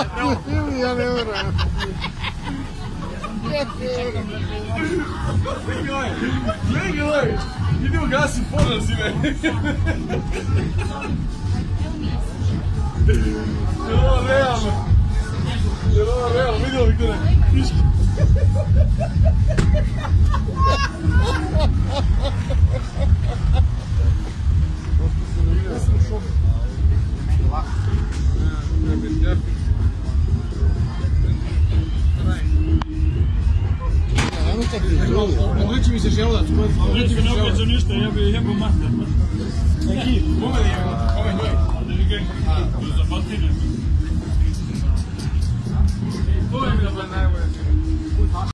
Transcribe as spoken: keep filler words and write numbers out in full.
Ja ne vjerujem. Gledaj, gledaj, idemo gasiti požar si me. Je li ovo realno? Je li ovo realno? Vidjeli li gledaj? Odliči mi se želudac. Neće mi ne okreću ništa, ja bi jebo master. Neki, pomeni je, ovaj njoj. Da li gledam, za batine. To je bilo najbolje.